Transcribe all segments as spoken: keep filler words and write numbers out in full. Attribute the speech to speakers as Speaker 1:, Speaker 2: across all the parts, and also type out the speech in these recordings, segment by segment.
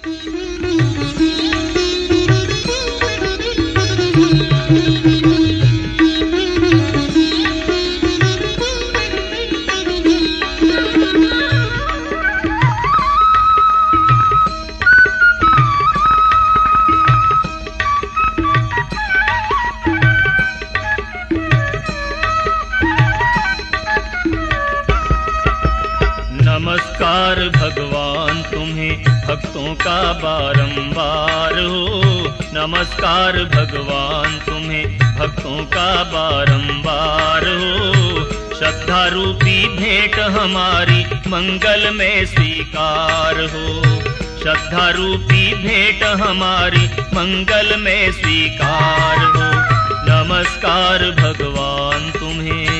Speaker 1: नमस्कार भगवान तुम्हें भक्तों का बारंबार हो। नमस्कार भगवान तुम्हें भक्तों का बारंबार हो। श्रद्धा रूपी भेंट हमारी मंगल में स्वीकार हो। श्रद्धा रूपी भेंट हमारी मंगल में स्वीकार हो। नमस्कार भगवान तुम्हें।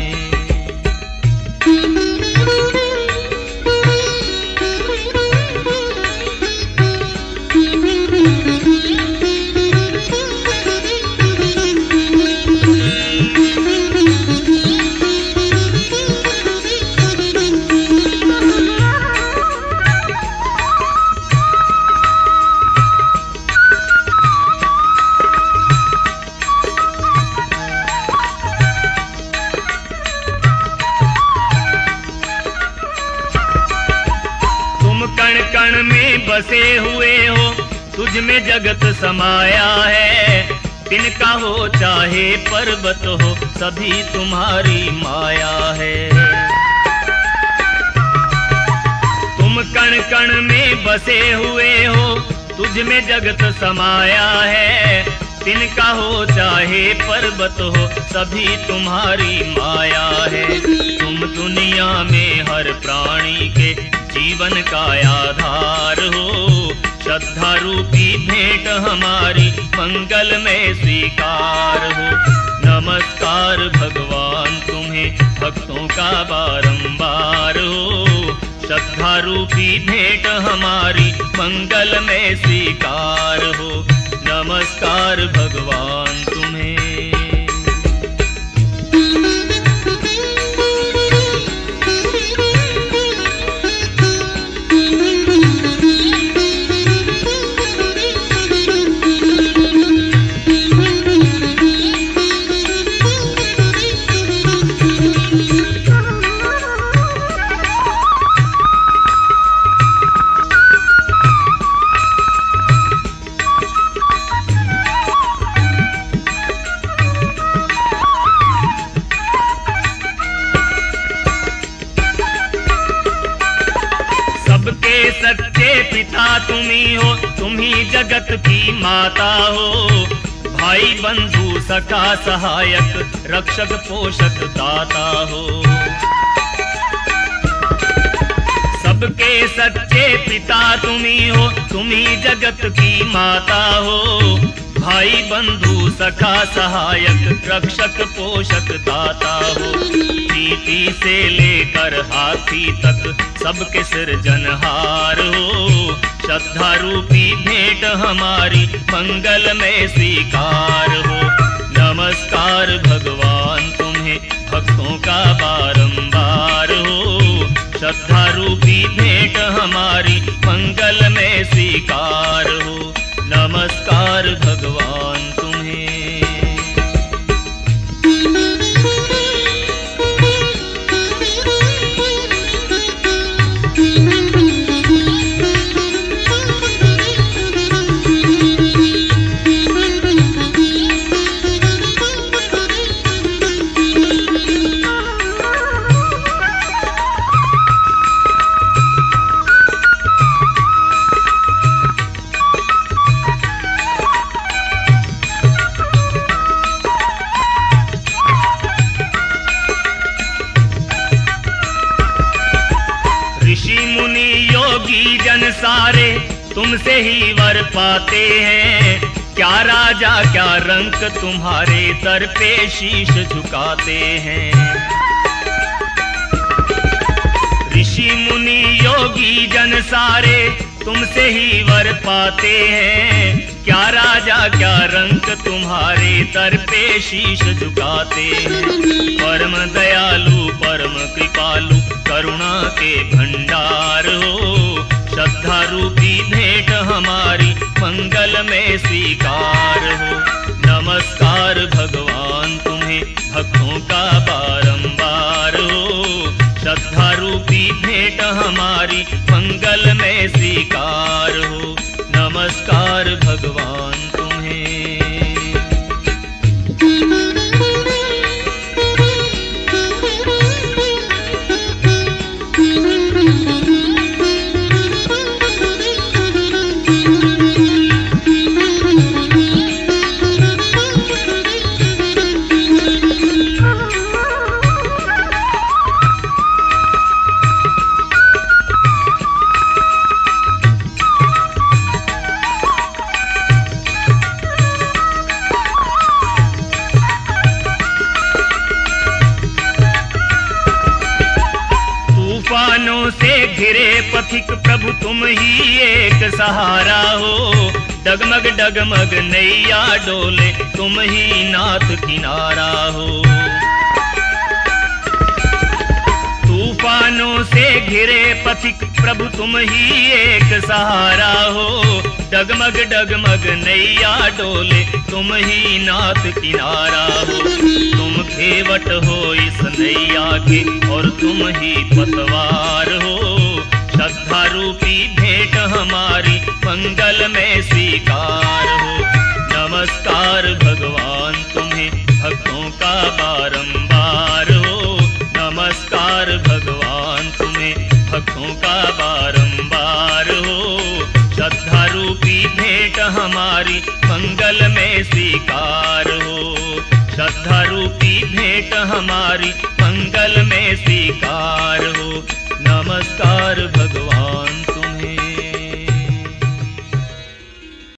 Speaker 1: कण कण में बसे हुए हो, तुझ में जगत समाया है। तिनका हो चाहे पर्वत हो, सभी तुम्हारी माया है। तुम कण कण में बसे हुए हो, तुझ में जगत समाया है। तिनका हो चाहे पर्वत हो, सभी तुम्हारी माया है। तुम दुनिया में हर प्राणी के जीवन का आधार हो। श्रद्धा रूपी भेंट हमारी मंगल में स्वीकार हो। नमस्कार भगवान तुम्हें भक्तों का बारंबार हो। श्रद्धा रूपी भेंट हमारी मंगल में स्वीकार हो। नमस्कार भगवान तुम्हें। सबके सच्चे पिता तुम्ही हो, तुम्ही जगत की माता हो। भाई बंधु सखा सहायक, रक्षक पोषक दाता हो। सबके सच्चे पिता तुम्ही हो, तुम्ही जगत की माता हो। भाई बंधु सखा सहायक, रक्षक पोषक दाता हो। चींटी से लेकर हाथी तक सबके सृजनहार हो। श्रद्धा रूपी भेंट हमारी मंगल में स्वीकार हो। नमस्कार भगवान तुम्हें भक्तों का बारंबार हो। श्रद्धा रूपी भेंट हमारी मंगल में स्वीकार हो। नमस्कार भगवान तुम्हें। ऋषि मुनि योगी जन सारे तुमसे ही वर पाते हैं। क्या राजा क्या रंक तुम्हारे दर पे शीश झुकाते हैं। ऋषि मुनि योगी जन सारे तुमसे ही वर पाते हैं। क्या राजा क्या रंक तुम्हारे दर पे शीश झुकाते हैं। परम दयालु परम कृपालु, करुणा के भंडार हो। श्रद्धा रूपी भेंट हमारी मंगल में स्वीकार हो। नमस्कार भगवान तुम्हें भक्तों का बारंबार हो। श्रद्धा रूपी भेंट हमारी मंगल में स्वीकार हो। नमस्कार भगवान तुम्हें। तूफानों से घिरे पथिक प्रभु तुम ही एक सहारा हो। डगमग डगमग नैया डोले तुम ही नाथ किनारा हो। तूफानों से घिरे पथिक प्रभु तुम ही एक सहारा हो। डगमग डगमग नैया डोले तुम ही नाथ किनारा हो। तुम घेवट हो इस नैया के और तुम ही पतवार हो। श्रद्धा रूपी भेंट हमारी मंगल में स्वीकार हो। नमस्कार भगवान तुम्हें भक्तों का बारंबार हो। नमस्कार भगवान तुम्हें भक्तों का बारंबार हो। श्रद्धा रूपी भेंट हमारी मंगल में स्वीकार हो। श्रद्धा रूपी भेंट हमारी मंगल में स्वीकार हो। नमस्कार भगवान।